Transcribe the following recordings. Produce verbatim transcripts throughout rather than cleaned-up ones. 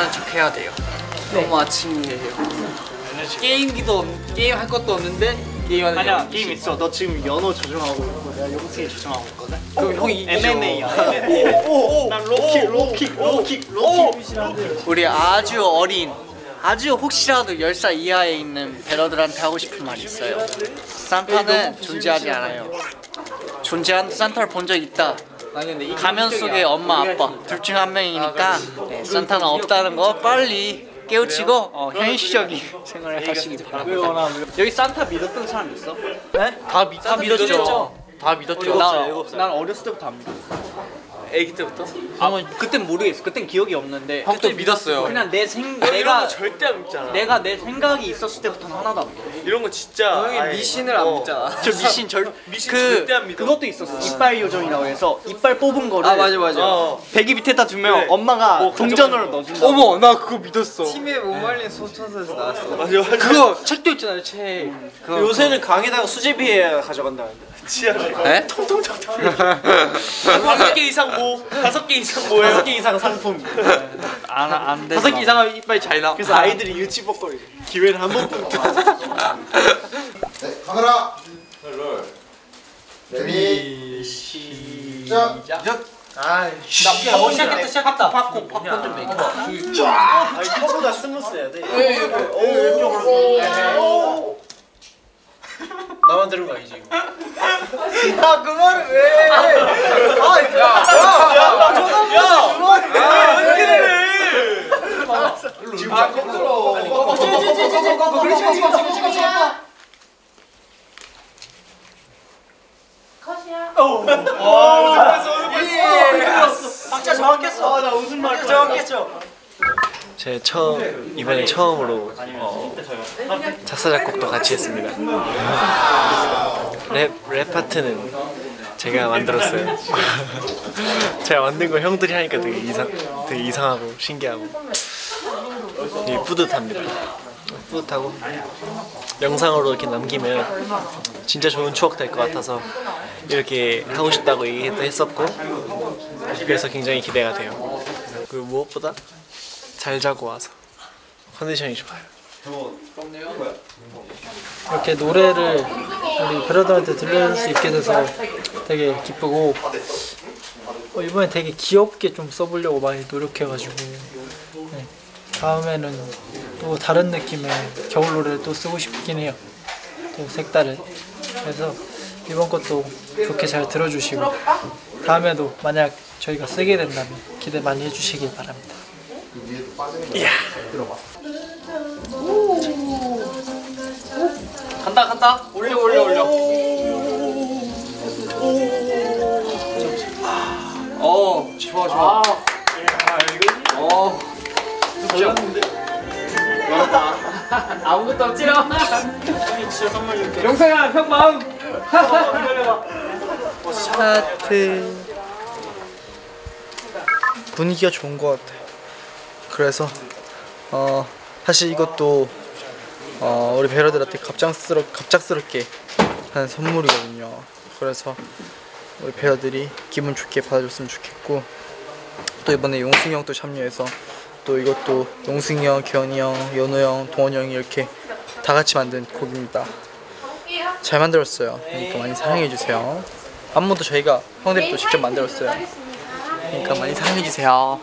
잘하는 척 해야 돼요. 네. 너무 아침이에요. 게임기도 게임 할 것도 없는데 게임하는. 아니야 게임 있어. 너 지금 연어 조정하고 있고 내가 용승이 조정하고 있거든. 그럼 형이 엠엠에이야. 오오오. 난 로킥 로킥 로킥 로킥. 우리 아주 어린, 아주 혹시라도 열 살 이하에 있는 배러들한테 하고 싶은 말이 있어요. 산타는 존재하지 않아요. 존재하는 산타를 본 적 있다. 가면 속에 엄마 아빠 둘 중 한 명이니까 네, 산타는 없다는 거 빨리 깨우치고 어, 현실적인 생활을 하시기 바랍니다. 여기 산타 믿었던 사람 있어? 네? 다, 믿, 다 믿었죠. 다 믿었죠. 나, 난 어렸을 때부터 안 믿었어. 애기 때부터? 아, 그땐 모르겠어. 그땐 기억이 없는데. 그때 믿었어요. 그냥 내 생, 내가 내가 절대 안 믿잖아. 내가 내 생각이 있었을 때부터는 하나도 안 믿어. 이런 거 진짜. 형이 미신을 안 믿잖아. 저 미신 절 미신 그 절대 안 믿어. 그것도 있었어. 이빨 요정이라고 해서 이빨 뽑은 거를 아 맞아 맞아. 어. 베개 밑에다 두면 그래. 엄마가 뭐 동전으로 넣어준다. 어머 나 그거 믿었어. 팀에 못 말린 소천사에서 나왔어. 맞아 맞아. 그거 책도 있잖아요 책. 그거. 요새는 강에다가 수제비에 가져간다는데. 치아래. 네? 다섯 개 이상 모. 다섯 개 이상 모예요. 다섯 개 이상 상품. 안안 돼. 다섯 개 이상은 이빨 잘 나. 그래서 아. 아이들이 유치복거리. 기회를 한 번뿐. 네, 카메라 레디 시작. 나 어, 시작했다 시작했다. 팝콘 팝콘 좀 먹여. 아니 턱보다 스무스해야 돼. 나만 들은 거 아니지 이거? 야, 그 말을 왜? 아, 야, 야, 야, 그만해. 아, 어떻게 돼? 지금 아, 거꾸로. 박자 정확했어. 나 웃음 말 정확했죠. 제 처음 이번에 처음으로 어, 작사 작곡도 같이 했습니다. 랩, 랩 파트는 제가 만들었어요. 제가 만든 거 형들이 하니까 되게 이상 되게 이상하고 신기하고 되게 뿌듯합니다. 뿌듯하고 영상으로 이렇게 남기면 진짜 좋은 추억 될 것 같아서 이렇게 하고 싶다고 얘기도 했었고 그래서 굉장히 기대가 돼요. 그리고 무엇보다 잘 자고 와서 컨디션이 좋아요. 이렇게 노래를 우리 배러들한테 들려줄 수 있게 돼서 되게 기쁘고 어, 이번에 되게 귀엽게 좀 써보려고 많이 노력해가지고 네, 다음에는 또 다른 느낌의 겨울 노래를 또 쓰고 싶긴 해요. 또 색다른. 그래서 이번 것도 좋게 잘 들어주시고 다음에도 만약 저희가 쓰게 된다면 기대 많이 해주시길 바랍니다. 이야. 간다 간다. 올려 올려 올려. 어 좋아 좋아. 어. 아무것도 없지롱. 영상아 형 마음. 하트. 분위기가 좋은 것 같아. 그래서 어 사실 이것도 어 우리 배러들한테 갑작스럽 갑작스럽게 한 선물이거든요. 그래서 우리 배러들이 기분 좋게 받아줬으면 좋겠고 또 이번에 용승이 형도 참여해서 또 이것도 용승이 형, 기현이 형, 연우 형, 동원이 형이 이렇게 다 같이 만든 곡입니다. 잘 만들었어요. 그러니까 많이 사랑해주세요. 안무도 저희가 형들이 또 직접 만들었어요. 그러니까 많이 사랑해주세요.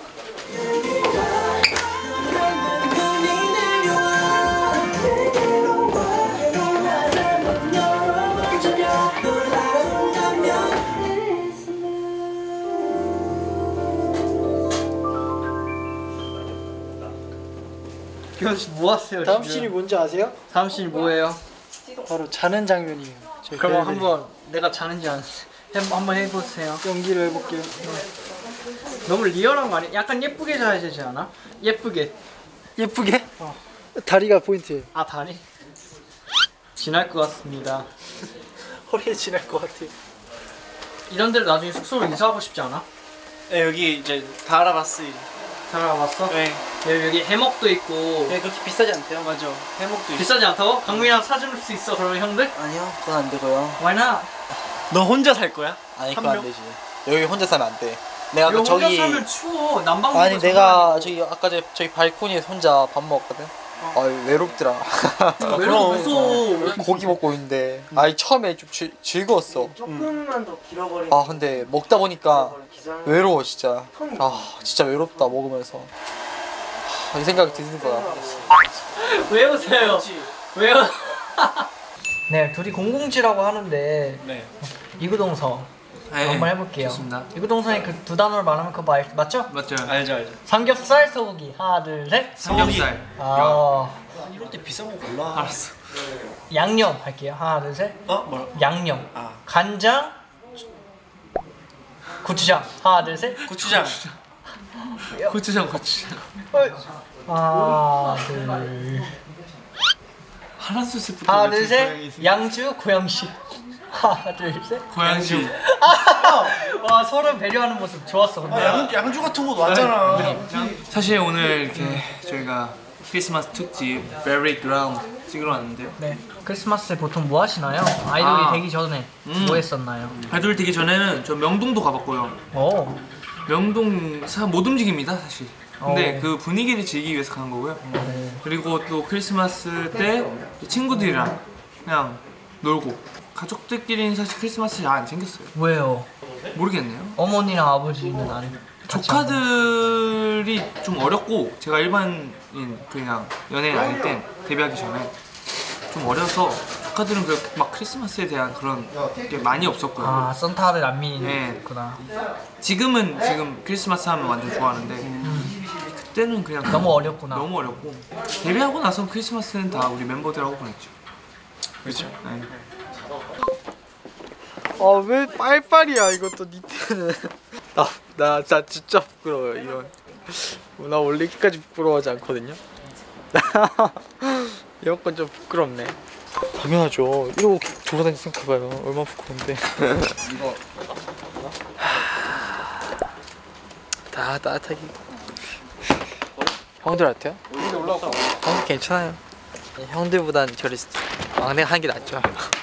기현 씨 뭐 하세요? 다음 지금? 씬이 뭔지 아세요? 다음 씬이 뭐예요? 바로 자는 장면이에요. 그럼 배우들이. 한번 내가 자는지 안 한번 해보세요. 연기를 해볼게요. 너무 리얼한 거 아니야? 약간 예쁘게 자야 되지 않아? 예쁘게. 예쁘게? 어. 다리가 포인트예요. 아 다리? 지날 것 같습니다. 허리에 지날 것 같아요. 이런 데를 나중에 숙소로 이사하고 싶지 않아? 네, 여기 이제 다 알아봤어 이제. 잘 알아봤어? 네. 여기, 여기 해먹도 있고. 네, 그렇게 비싸지 않대요. 맞아. 해먹도 있어. 비싸지 않다고? 강민이랑 사줄 수 있어 그러면 형들? 아니요, 그건 안 되고요. Why not? 너 혼자 살 거야? 아니, 한 그건 안 명? 되지. 여기 혼자 사면 안 돼. 내가 아까 저기 사면 추워. 난방. 아니 내가 저기 아까 저 저기 발코니에서 혼자 밥 먹었거든. 아 외롭더라. 그럼 무서워. 고기 먹고 있는데 아니 처음에 좀 즐, 즐거웠어. 조금만 더 길어버린. 아 근데 먹다 보니까 외로워 진짜. 아 진짜 외롭다 먹으면서. 아, 이 생각이 드는 거야. 왜 웃어요? 왜요? 네, 둘이 공공지라고 하는데 네. 이구동성 네. 한번 해볼게요. 좋습니다. 이구동성의 그 두 단어를 말하면 그거 말, 맞죠? 맞죠? 알죠 알죠. 삼겹살, 소고기. 하나, 둘, 셋. 삼겹살. 아, 이럴 때 비싼 거 골라. 알았어. 양념 할게요. 하나, 둘, 셋. 어 뭐라? 양념. 아. 간장, 고추장. 하나, 둘, 셋. 고추장. 고추장 고추장. 하나, 둘. 하나 둘셋부터. 하나, 둘, 셋. 양주, 고양시. 하나, 둘, 셋. 고양시. 와, 서로 배려하는 모습 좋았어. 근데. 양, 양주 같은 거 놨잖아. 사실 오늘 이렇게 저희가 크리스마스 특집 Very Ground 찍으러 왔는데요. 네. 크리스마스에 보통 뭐 하시나요? 아이돌이 아. 되기 전에 음. 뭐 했었나요? 아이돌 되기 전에는 저 명동도 가봤고요. 오. 명동 사 못 움직입니다 사실. 근데 어. 그 분위기를 즐기기 위해서 가는 거고요. 네. 그리고 또 크리스마스 때 친구들이랑 그냥 놀고 가족들끼리는 사실 크리스마스 잘 안 챙겼어요. 왜요? 모르겠네요. 어머니랑 아버지는 안. 조카들이 좀 어렸고 제가 일반인 그냥 연예인 아닐 땐 데뷔하기 전에 좀 어려서 조카들은 그 막 크리스마스에 대한 그런 게 많이 없었고요. 아, 산타를 안 네. 믿는구나. 지금은 지금 크리스마스 하면 완전 좋아하는데 그때는 그냥 너무 어렸구나. 너무 어렸고 데뷔하고 나서 크리스마스는 다 우리 멤버들하고 보냈죠. 그렇죠. 네. 아 왜 빨빨이야 이것도 니트는. 나나 나 진짜 부끄러워요 이건. 나 원래 이렇게까지 부끄러워하지 않거든요. 이런 건 좀 부끄럽네. 당연하죠. 이러고 돌아다니는 생각해봐요. 얼마나 부끄러운데. 이거 다 따뜻하게. 형들한테요? 형들 괜찮아요. 형들보단 저리 막내가 하는 게 낫죠.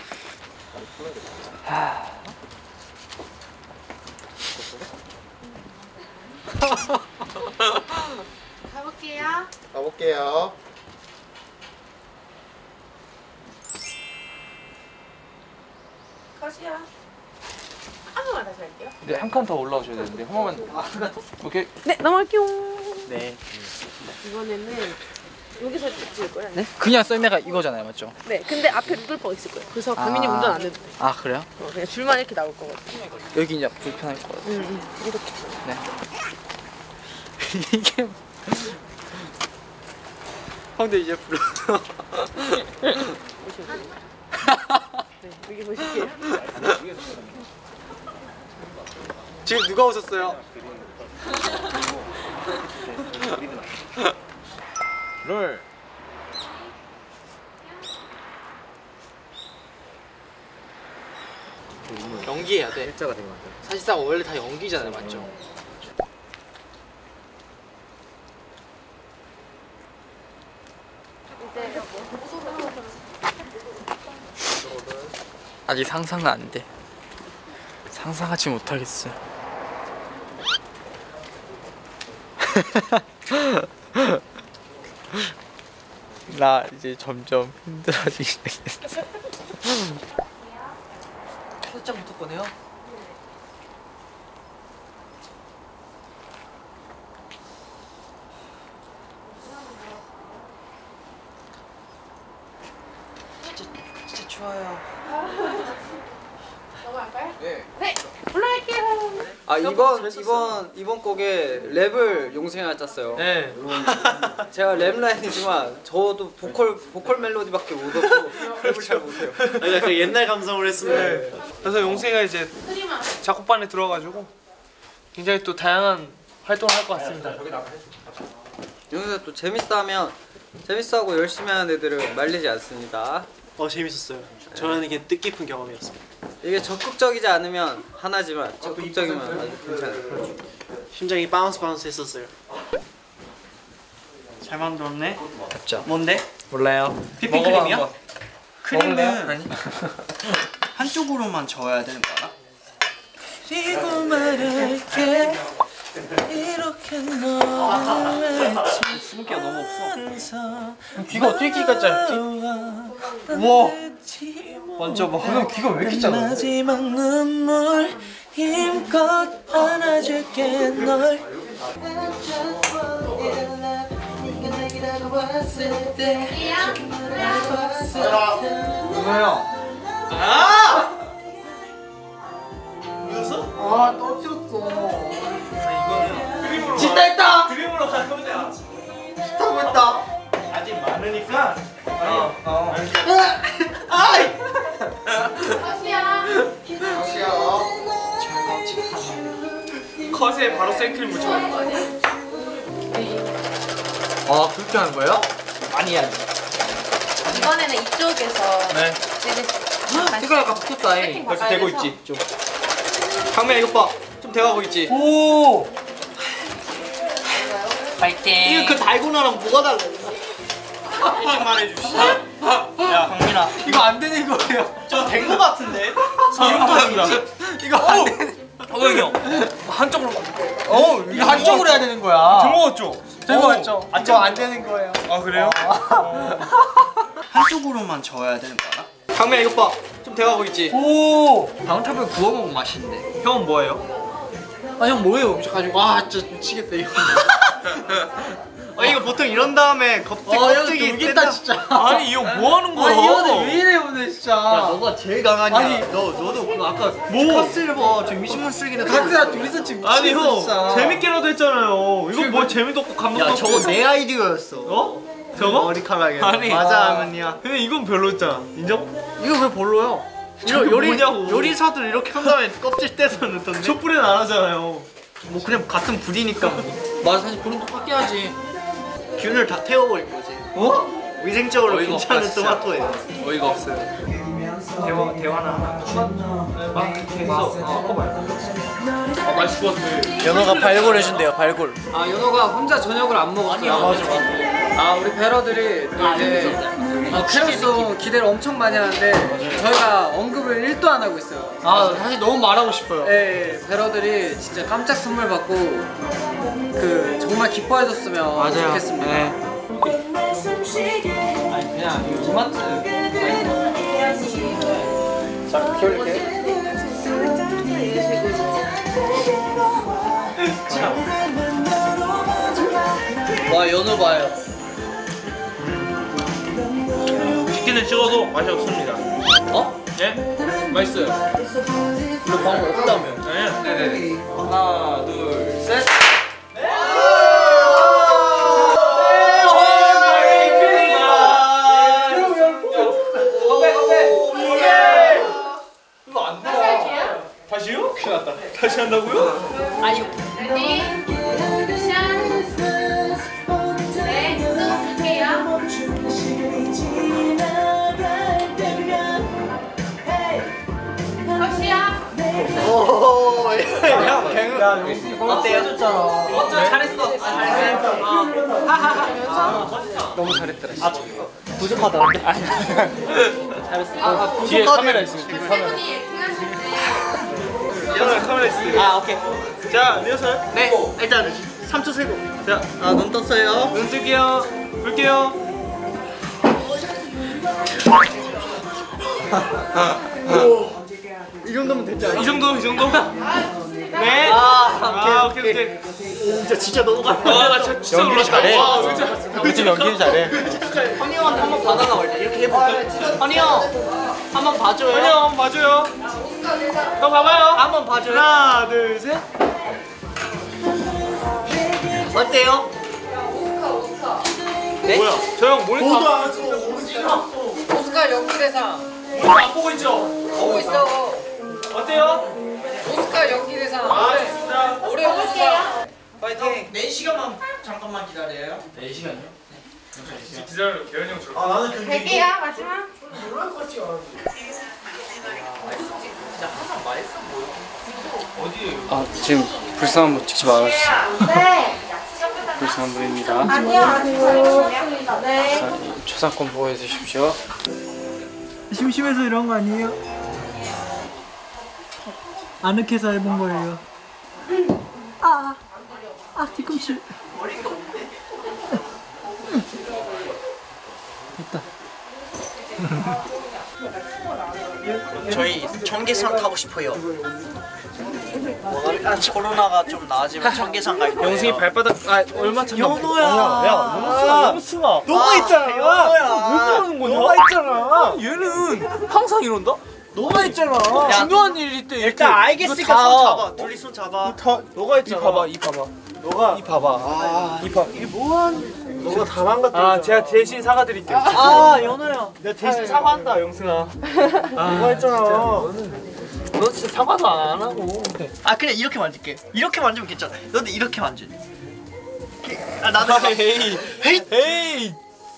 가볼게요. 가볼게요. 컷이요. 한 번만 다시 할게요. 네, 한 칸 더 올라오셔야 되는데 한 번만. 오케이. 네, 넘어갈게요. 네. 이번에는 여기서 찍을 거야. 네? 그냥 썰매가 이거잖아요, 맞죠? 네, 근데 앞에 루돌퍼가 있을 거예요. 그래서 가민이 아. 운전 안 해도 돼. 아 그래요? 어, 그냥 줄만 이렇게 나올 거거든. 여기 이제 불편할 것 같아요. 응, 응, 이렇게. 네. 이게 형들 이제 불러. 네, 여기 보실게요. 지금 누가 오셨어요? 롤. 연기해야 돼. 일자가 된 것 같아요. 사실상 원래 다 연기잖아요, 맞죠? 아직 상상은 안 돼. 상상하지 못하겠어. 나 이제 점점 힘들어지기 시작했어. 살짝 붙었거든요. 진짜 진짜 추워요. 넘어갈까요? 네. 네, 올라갈게요. 아 이번 이번 이번 곡에 랩을 용승이가 짰어요. 네. 제가 랩 라인이지만 저도 보컬 보컬 멜로디밖에 못 얻고 랩을 잘 못해요. 아니 그 옛날 감성을 했습니다. 네. 그래서 용승이가 이제 작곡반에 들어가지고 굉장히 또 다양한 활동을 할 것 같습니다. 용승이가 또 재밌어하면 재밌어하고 열심히 하는 애들은 말리지 않습니다. 어 재밌었어요. 저는 이게 뜻깊은 경험이었습니다. 이게 적극적이지 않으면 하나지만 적극적이면 아주 괜찮아요. 심장이 바운스 바운스 했었어요. 잘 만들었네. 답죠. 뭔데? 몰라요. 휘핑크림이야? 크림은 먹을래요? 한쪽으로만 저어야 되는 거 알아? 그리고 말할게 이렇게 너를 숨기가 너무 없어. 귀가 어떻게 이렇게 짧지? 우와 완전 봐. 형 귀가 왜 이렇게 짧아? 마지막 눈물 힘껏 안아줄게 널. 누나야. 아! 아 떨어뜨렸어. 그림으로 진짜 했다. 그림으로 가보자. 싫다고 했다. 아직 많으니까. 어. 어. 아이! 컷에 바로 생크림 묻혀. 아 그렇게 하는 거예요? 많이 해야지. 이번에는 이쪽에서 네. 색깔 약간 바뀌었다. 잉. 벌써 되고 있지 좀. 강민아 이것 봐. 좀 돼가고 있지. 오. 파이팅. 이거 그 달고나랑 뭐가 달라? 일찍만 해주시죠. 야 강민아 이거 안 되는 거예요. 저 된 거 같은데? 이름도 이거 안 되는. 호영이 형 한쪽으로 어 이거 한쪽으로 해야 되는 거야. 들어갔죠? 된 거 맞죠? 아, 이거 안 되는 거예요. 아 그래요? 한쪽으로만 저어야 되는 거야? 강민아 이것 봐. 좀 돼가고 있지? 오. 방울타블 구워 먹으면 맛있는데. 형은 뭐예요? 아 형 뭐예요? 음식 가지고 아 진짜 미치겠다 이거. 아 이거 보통 이런 다음에 껍데기 어, 형 껍데기 돌겠다, 뗀다- 진짜. 아니 이거 뭐 하는 거야? 아 이거는 왜 이래 오늘 진짜. 야 너가 제일 강하냐? 아니, 너 너도 그 아까 뭐? 카스를 봐. 지금 미식만 쓰기는. 카스라 둘이서 지금 아니 미치겠어, 형 진짜. 재밌게라도 했잖아요. 이거 뭐 재미도 없고 감동도 야 없고. 저거 내 아이디어였어. 어? 저거? 머리카락에. 아니 맞아 아면이야. 근데 이건 별로였잖아. 인정? 이거 왜 별로야? 저거 이거 요리 뭐냐고. 요리사들 이렇게 한 다음에 껍질 떼서 넣던데. 촛불에는 안 하잖아요. 뭐 그냥 같은 불이니까 뭐. 맞아 사실 본인 똑같게 하지. 균을 다 태워버릴 거지. 어? 위생적으로 어이가 괜찮은 없다, 진짜. 토마토에. 어이가 없어요. 대화 대화나 하나. 막 이렇게 해서 섞어봐요. 아 맛있을 것 같아. 연어가 발골 해준대요 발골. 아 연호가 혼자 저녁을 안 먹었어요. 아, 맞아, 맞아. 아 우리 배러들이 또 이제 어, 캐럿송 기대를 엄청 많이 하는데 저희가 언급을 일도 안 하고 있어요. 아 사실 너무 말하고 싶어요. 예, 예, 배러들이 진짜 깜짝 선물 받고 그 정말 기뻐해줬으면 좋겠습니다. 네. 아니 그냥 이마트. 자 이렇게. 와 연어 봐요. 치킨을 찍어도 맛이 없습니다. 어? 예? 맛있어요. 너 방금 없다며. 아니야? 네네네. 하나 둘 셋. 다시요? 큰일 났다. 다시 한다고요? 레디 액션. 네, 또 볼게요. 컷이야. 오, 형 갱. 야 용수 어때요? 해줬잖아. 어, 저 잘했어. 아, 잘했어. 너무 잘했더라. 아 부족하다는데? 잘했어. 아, 뒤에 카메라 있으면 뒤에 카메라. 분이 액팅하실 때. 카메라 카메라 있습니다. 아 오케이. 자 리허설. 네 일단 삼 초 세고. 자, 아 눈 떴어요. 눈 뜰게요. 볼게요. 이 정도면 됐지 않아? 이 정도, 이 정도? 네. 아, 오케이, 오케이. 진짜 진짜 너무 아, 나 진짜 진짜 연기를 놀랐다. 잘해. 와, 진짜. 요즘 연기를 잘해. 허니 형한테 한번 받아가 볼때 이렇게 해볼까? 허니 형 한번 봐줘요. 현이 형 봐줘요. 형 봐봐요. 한번 봐줘요. 하나, 둘, 셋. 어때요? 네? 뭐야? 저 형 모니터 안, 하지. 오스카 연기대상 모니터 안 보고 있죠? 보고 있어. 어때요? 오스카 연기대상 아, 올해 좋습니다. 올해 오스카 파이팅. 네 시간만 잠깐만 기다려요. 네 시간이요? 기다려, 예은이 형 저. 아 나는 그 갈게요, 마지막. 아 지금 불쌍한 분 찍지 말아주세요. 네. 불쌍한 분입니다. 아니요, 아니요. 네. 초상권 보호해 주십시오. 심심해서 이런 거 아니에요? 아늑해서 해본 거예요. 아 뒤꿈치. 됐다. 저희 청계산 타고 싶어요. 아, 코로나가 좀 나아지면 청계산 갈 거예요. 영승이 발바닥 아 얼마 차? 연호야. 야 영승아. 너가 있잖아. 연호야. 왜 그러는 거냐? 너가 있잖아. 얘는 항상 이런다? 너가 있잖아. 중요한 일일 때 일단 알겠으니까 다- 손 잡아. 둘이 손 잡아. 다 너가 있잖아. 이 봐봐, 이 봐봐. 너가 이 봐봐. 아, 이 봐. 이게 뭐한? 너가 다 망갔다. 아, 제가 대신 사과드릴게요. 아, 연호야. 내가 대신 사과한다, 영승아. 아, 너가 했잖아. 너 진짜 사과도 안 하고. 아, 그냥 이렇게 만질게. 이렇게 만지면 괜찮아. 너도 이렇게 만져. 아, 나도. 헤이, 헤이. 헤이.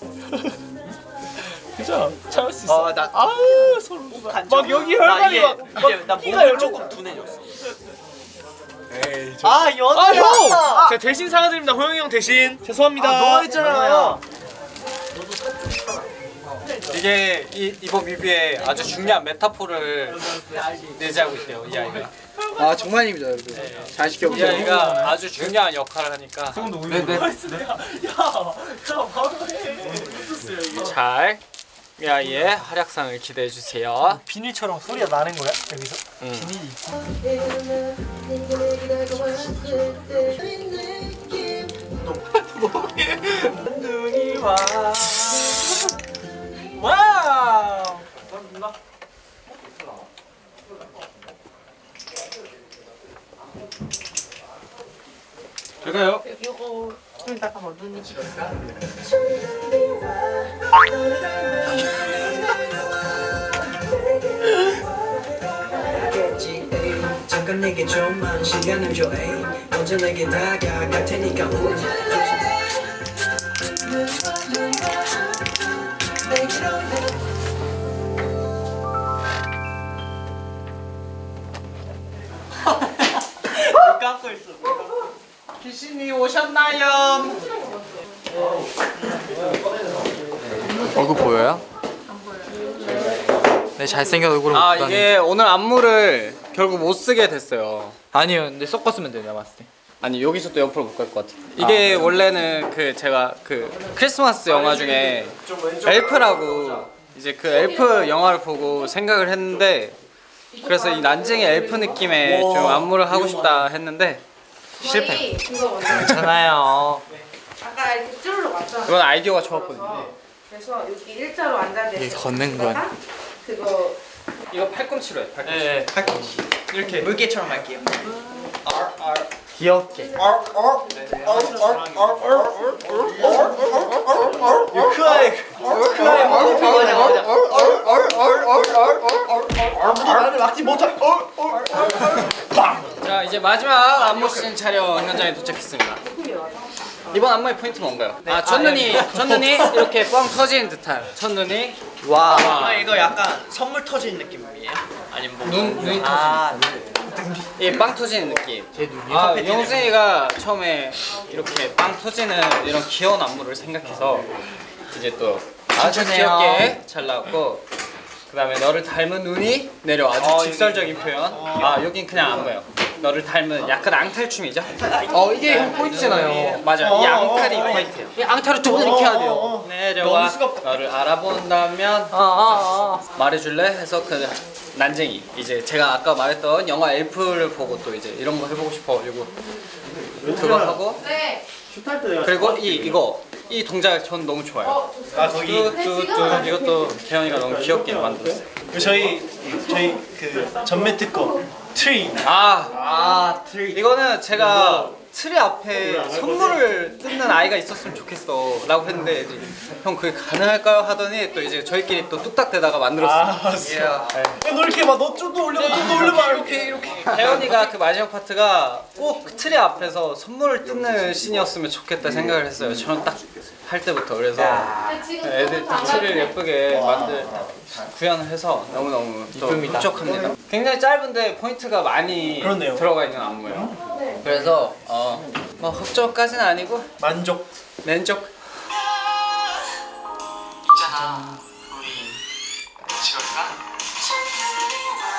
그죠? 참을 수 있어. 어, 나. 아, 소름 돋아. 간절. 막 여기 나 혈관이 이게- 막, 막 이게 나 피가 몸을 열려. 조금 둔해졌어. 에이, 아, 아, 연호야. 형! 제가 대신 사과드립니다. 호영이 형 대신. 죄송합니다. 아, 너가 했잖아요. 이게 이, 이번 뮤비에 아주 중요한 메타포를 내재하고 있대요, 이 아이가. 아 정말입니다 여러분. 잘 이 지켜보세요. 아이가 아주 중요한 역할을 하니까 네네. 잘 이 아이의 활약상을 기대해 주세요. 비닐처럼 소리가 나는 거야? 여기서? 눈이 와. 와우! 제가요? 요거 좀 잠깐만 눈이. 잠깐 내게 좀만 시간을 줘 에이 언제 내게 다가갈 테니까 오지 깎고 있어. 귀신이 오셨나요? 얼굴 보여요? 네 잘생긴 얼굴을 아 못 이게 오늘 안무를 결국 못 쓰게 됐어요. 아니요 근데 섞었으면 돼요 내가 봤을 때. 아니 여기서 또 옆으로 못 갈 것 같아. 이게 원래는 그 제가 그 크리스마스 영화 중에 엘프라고 이제 그 엘프 영화를 보고 생각을 했는데 그래서 이 난쟁이 엘프 느낌의 좀 안무를 하고 싶다 했는데 실패. 괜찮아요. 아까 이렇게 쭈르륵 왔잖아. 이건 아이디어가 좋았거든요. 그래서 여기 일자로 앉아야 돼. 이게 걷는 건. 그거 이거 팔꿈치로 해. 팔꿈치. 네. 이렇게 물개처럼 할게요. 귀엽게. 크아이 크아이 막지 못할. 자 이제 마지막 안무 씬 촬영 현장에 도착했습니다. 이번 안무의 포인트는 뭔가요? 아 첫눈이 첫눈이 이렇게 뻥 터지는 듯한 첫눈이 와. 아, 이거 약간 선물 터지는 느낌이에요? 아니면 뭐? 눈 눈이 아, 이 빵 터지는 느낌. 아 영승이가 처음에 이렇게 빵 터지는 이런 귀여운 안무를 생각해서 이제 또 아주 귀엽게 잘 나왔고 그 다음에 너를 닮은 눈이 내려 아주 직설적인 표현. 아 여긴 그냥 안무예요. 너를 닮은 약간 앙탈춤이죠? 어 이게 형 포인트잖아요. 맞아 이 앙탈이 포인트예요. 이 앙탈을 두 번 이렇게 해야 돼요. 내려와 너를 알아본다면 아, 아, 말해줄래? 해서 그 난쟁이 이제 제가 아까 말했던 영화 엘프를 보고 또 이제 이런 거 해보고 싶어가지고 그거 하고 네. 그리고 이 이거 이 동작 전 너무 좋아요. 아 거기 뚜뚜뚜 이것도 태연이가 너무 귀엽게 만들었어요. 저희 저희 그 전매 특허 트리. 아, 아, 트리. 이거는 제가 트리 앞에 선물을 뜯는 아이가 있었으면 좋겠어 라고 했는데 이제 형 그게 가능할까요? 하더니 또 이제 저희끼리 또 뚝딱대다가 만들었어요. 아, 진짜. 너 이렇게 봐, 너 좀더 올려봐, 좀더 올려봐. 이렇게 이렇게 태연이가 그 마지막 파트가 꼭 그 트리 앞에서 선물을 뜯는 씬이었으면 좋겠다 생각을 했어요. 저는 딱 할 때부터. 그래서 애들 딱 트리를 예쁘게 만들 구현을 해서 너무너무 또 흡족합니다. 굉장히 짧은데 포인트가 많이 그렇네요. 들어가 있는 안무예요. 그래서 어, 뭐 흡족까지는 아니고 만족. 만족. 있잖아 우리 같이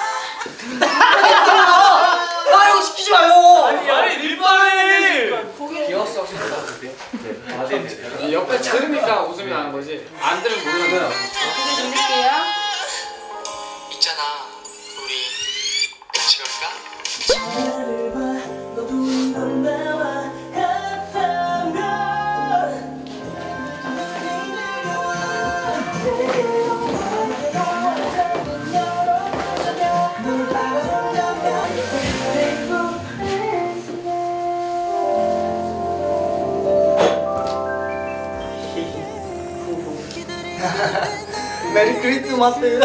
갈까? 아 이거 시키지 마요. 아니 릴바이. 거기 옆에 들으니까 웃음이 나는 거지. 안 들으면 모르는 거야. 크게 돌릴게요. 있잖아 우리 같이 갈까? 메리 크리스마스.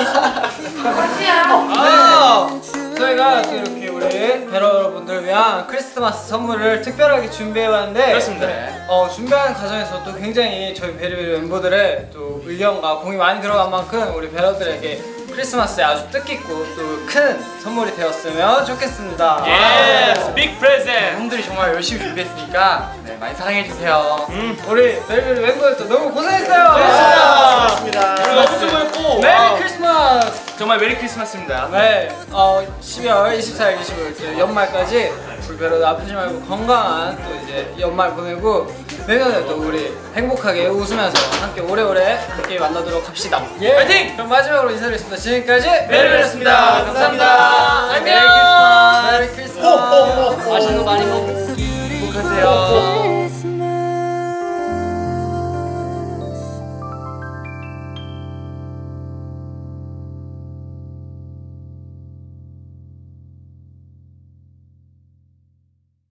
아, 저희가 또 이렇게 우리 배러 여러분들 위한 크리스마스 선물을 특별하게 준비해봤는데 그렇습니다. 어, 준비하는 과정에서 또 굉장히 저희 베리베리 멤버들의 또 의견과 공이 많이 들어간 만큼 우리 배러들에게 크리스마스에 아주 뜻깊고 또 큰 선물이 되었으면 좋겠습니다. 예스, 빅 프레젠트. 형들이 정말 열심히 준비했으니까 네, 많이 사랑해주세요. 음. 우리 베리베리 멤버들도 너무 고생했어요. 고맙습니다. 너무 수고했고. 메리 아, 크리스마스. 정말 메리 크리스마스입니다. 네, 어, 십이월 이십사일, 이십오일 연말까지 우리 배러들 아프지 말고 건강한 또 이제 연말 보내고 내년에 또 우리 행복하게 웃으면서 함께 오래오래 함께 만나도록 합시다. 예. 파이팅! 그럼 마지막으로 인사드리겠습니다. 지금까지 베리베리였습니다. 감사합니다. 안녕. 메리 크리스마스. 메리 크리스마스. 맛있는 거 많이 먹고 행복하세요.